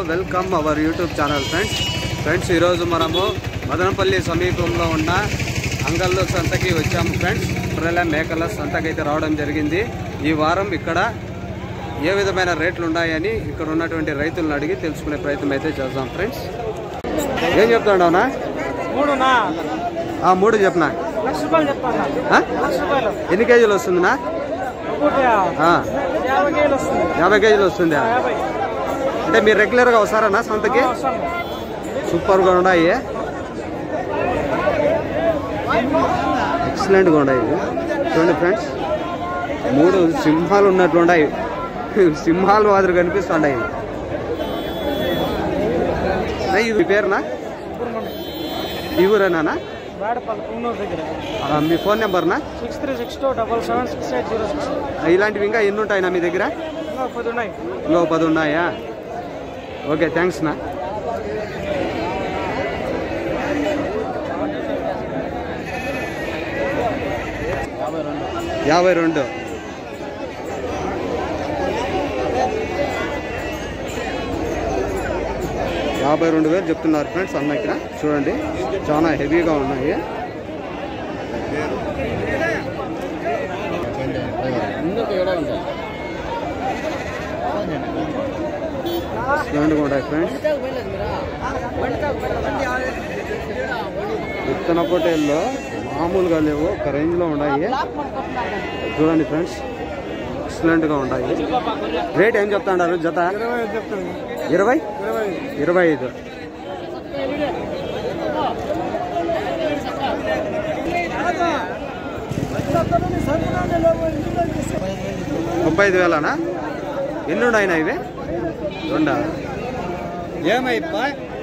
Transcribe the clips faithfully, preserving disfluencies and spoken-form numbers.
Welcome our YouTube channel friends friends ఈరోజు మనము మదనపల్లి సమీపంలో ఉన్న అంగళ్ళు సంతకి వచ్చాము ఫ్రెండ్స్. గొర్రెల మేకల సంతకైతే రావడం జరిగింది. ఈ వారం ఇక్కడ ఏ విధమైన రేట్లు ఉన్నాయని ఇక్కడ ఉన్నటువంటి రైతులను అడిగి తెలుసుకునే ప్రయత్నం అయితే చేద్దాం ఫ్రెండ్స్. ఏం చెప్తాడవునా? మూడు చెప్పనా? ఎన్ని కేజీలు వస్తుందినా? యాభై కేజీలు వస్తుందా? అంటే మీరు రెగ్యులర్గా వస్తారన్నా సంతకి? సూపర్గా ఉన్నాయి, ఎక్సలెంట్గా ఉన్నాయి. చూడండి ఫ్రెండ్స్, మూడు సింహాలు ఉన్నట్లు ఉన్నాయి. సింహాలు మాదిరి కనిపిస్తున్నాయి. ఇది పేరునా? ఈ ఊరేనా? మీ ఫోన్ నెంబర్నా? Six three six two double seven six eight zero six. ఇలాంటివి ఇంకా ఎన్ని ఉంటాయినా మీ దగ్గర? ఇంకో పది ఉన్నాయా? ఓకే, థ్యాంక్స్ నా. యాభై రెండు యాభై రెండు వేలు చెప్తున్నారు ఫ్రెండ్స్ అన్న. ఇక్కడ చూడండి, చాలా హెవీగా ఉన్నాయి. ఎక్సలెంట్గా ఉంటాయి ఫ్రెండ్స్. విత్తన పొట్టేల్లో మామూలుగా లేవు, ఒక రేంజ్లో ఉన్నాయి. చూడండి ఫ్రెండ్స్, ఎక్సలెంట్గా ఉన్నాయి. రేట్ ఏం చెప్తాడారు జత? ఇరవై ఇరవై ఐదు. ముప్పై ఐదు వేలనా? ఎన్ని ఉన్నాయినా ఇవి? రెండా? ఏమైపా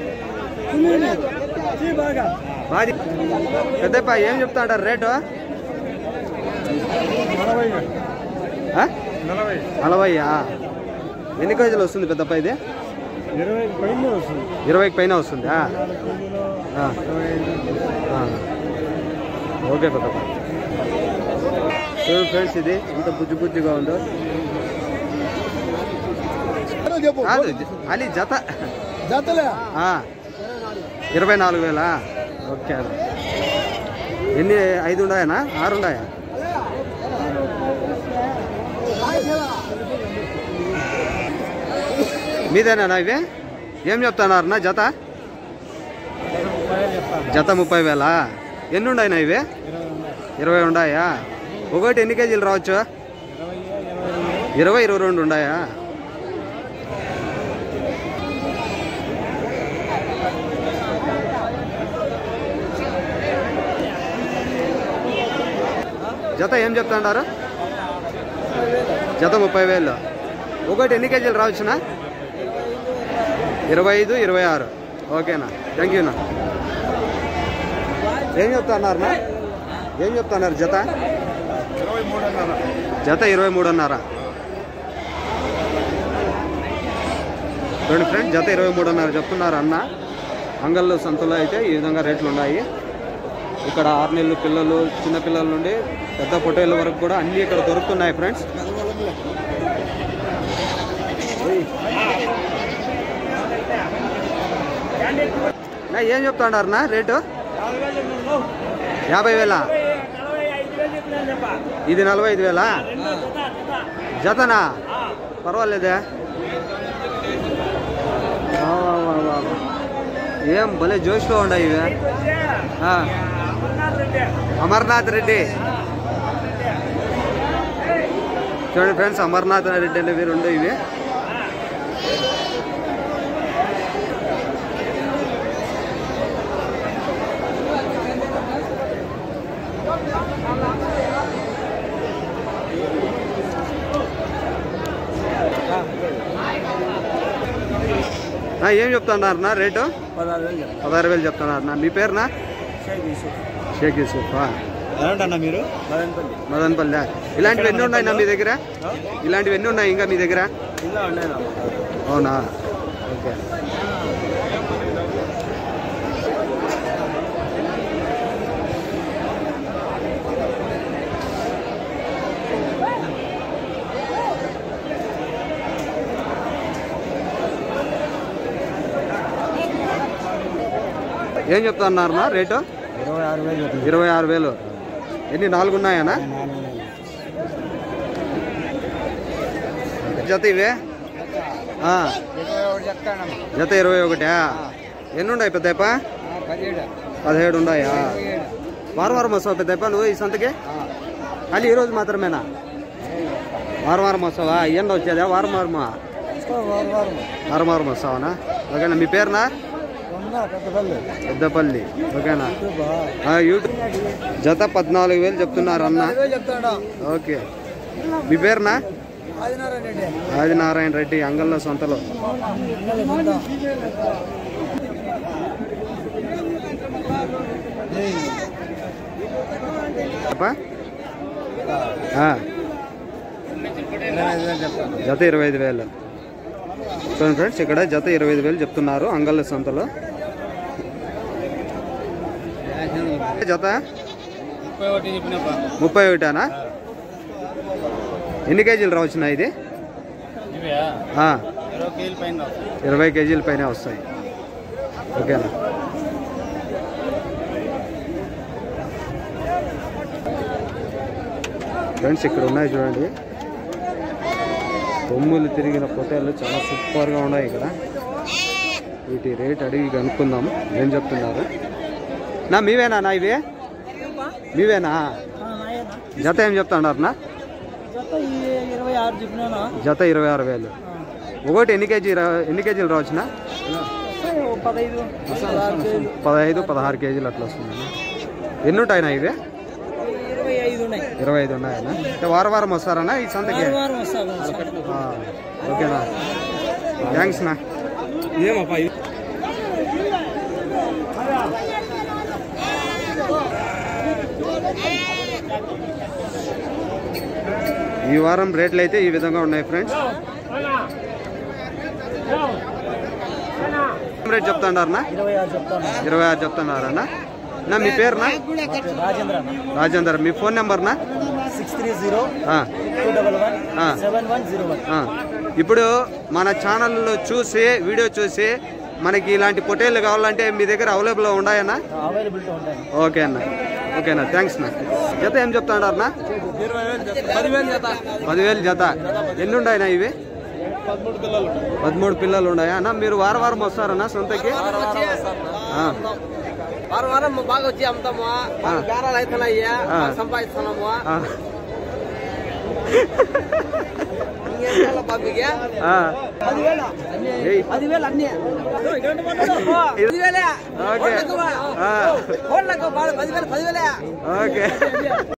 పెద్దప్ప ఏం చెప్తాడారు రేటు? నలభైయా? ఎన్ని కేజీలు వస్తుంది పెద్దప్ప ఇది? ఇరవైకి పైన వస్తుందా? ఓకే పెద్దప్ప. చూడండి ఫ్రెండ్స్, ఇది ఎంత బుజ్జి బుజ్జిగా ఉందో. అది జత ఇరవై నాలుగు వేలా? ఓకే. ఎన్ని? ఐదు ఉన్నాయనా? ఆరు ఉన్నాయా? మీదేనా ఇవి? ఏం చెప్తున్నారన్నా జత? జత ముప్పై వేలా? ఎన్ని ఉన్నాయినా ఇవి? ఇరవై ఉన్నాయా? ఒకటి ఎన్ని కేజీలు రావచ్చు? ఇరవై ఇరవై రెండు ఉన్నాయా? జత ఏం చెప్తున్నారు? జత ముప్పై వేలు. ఒకటి ఎన్ని కేజీలు రావచ్చునా? ఇరవై ఐదు ఇరవై ఆరు. ఓకేనా, థ్యాంక్ యూనా. ఏం చెప్తున్నారన్నా? ఏం చెప్తున్నారు జత? జత ఇరవై మూడున్నర. చూడండి ఫ్రెండ్స్, జత ఇరవై మూడున్నర చెప్తున్నారు అన్న. అంగళ్ళు సంతలో అయితే ఈ విధంగా రేట్లు ఉన్నాయి. ఇక్కడ ఆరు నెలలు పిల్లలు, చిన్న పిల్లల నుండి పెద్ద పొట్టేళ్ళ వరకు కూడా అన్నీ ఇక్కడ దొరుకుతున్నాయి ఫ్రెండ్స్. ఏం చెప్తాడారన్నా రేటు? యాభై వేలా? ఇది నలభై ఐదు వేలా? జతనా? పర్వాలేదే. ఏం భలే జోష్లో ఉన్నాయి ఇవి. అమర్నాథ్ రెడ్డి. చూడండి ఫ్రెండ్స్, అమర్నాథ్ రెడ్డి అనేవి రెండు ఇవి. ఏం చెప్తున్నారన్నా రేటు? పదహారు వేలు చెప్తున్నారన్నా. మీ పేరునా? షేక్ యూసుఫ్. ఏమంటన్నా మీరు? మదనపల్లి. ఇలాంటివి ఎన్ని ఉన్నాయినా మీ దగ్గర? ఇలాంటివి ఎన్ని ఉన్నాయి ఇంకా మీ దగ్గర? అవునా? ఓకే. ఏం చెప్తున్నారు రేటు? ఇరవై ఆరు వేలు. ఎన్ని నాలుగు ఉన్నాయనా? జత ఇవే జత ఇరవై ఒకటా? ఎన్ని ఉన్నాయి పెద్దప్ప? పదిహేడు ఉన్నాయా? వారం వారం వస్తావా పెద్దప్ప నువ్వు ఈ సంతకి? అది ఈరోజు మాత్రమేనా? వారం వారం వస్తావా? ఎండ వచ్చేదా? వారం వారమా? వారం వారం వస్తావనా? ఓకేనా. మీ పేరునా? పెద్దపల్లి. ఓకేనా. యూట్యూబ్ జత పద్నాలుగు వేలు చెప్తున్నారు అన్న. ఓకే. మీ పేరునా? ఆదినారాయణ రెడ్డి, అంగల్లో సొంతలో. జత ఇరవై ఐదు వేలు చూడండి ఫ్రెండ్స్. ఇక్కడ జత ఇరవై ఐదు వేలు చెప్తున్నారు అంగళ్ళ సంతలో. జత ముప్పై ఒకటానా? ఎన్ని కేజీలు రావచ్చునా ఇది? ఇరవై కేజీల పైన వస్తాయి. ఓకేనా. ఫ్రెండ్స్ ఇక్కడ ఉన్నాయి చూడండి, కొమ్ములు తిరిగిన పొట్టేళ్ళు చాలా సూపర్గా ఉన్నాయి. ఇక్కడ వీటి రేట్ అడిగి కనుక్కుందాము ఏం చెప్తున్నారు. నా మీవేనా నా ఇవి? మీవేనా? జత ఏం చెప్తున్నారు నా? జత ఇరవై ఆరు వేలు. ఒకటి ఎన్ని కేజీ ఎన్ని కేజీలు రావచ్చునా? పదహైదు పదహారు కేజీలు అట్లా వస్తుంది. ఎన్ని ఉంటాయినా ఇవి? ఇరవై ఐదు ఉన్నాయన్నా? వారం వారం వస్తారన్నా ఈ సంతకి? ఓకేనా. థ్యాంక్స్ నా. ఏమప్పా ఈ వారం రేట్లు అయితే ఈ విధంగా ఉన్నాయి ఫ్రెండ్స్. రేట్ చెప్తాడారన్నా? ఇరవై ఆరు చెప్తున్నారన్నా. నా మీ పేరునా? రాజేందర్. మీ ఫోన్ నెంబర్నా? ఇప్పుడు మన ఛానల్లో చూసి వీడియో చూసి మనకి ఇలాంటి పొట్టేళ్ళు కావాలంటే మీ దగ్గర అవైలబుల్ ఉన్నాయన్నా? ఓకే అన్న. ఓకేనా. థ్యాంక్స్ నా. జత ఏం చెప్తాడారన్నా? పదివేలు జత. ఎన్ని ఉన్నాయన్నా ఇవి? పదమూడు పిల్లలు ఉన్నాయా అన్న? మీరు వారం వారం వస్తారన్నా సొంతకి? వారం వారం బాగా వచ్చి అమ్ముతాము. బేరాలు అవుతున్నాయి, సంపాదిస్తున్నాము. పదివేలు అన్ని పదివేలే. పదివేలే.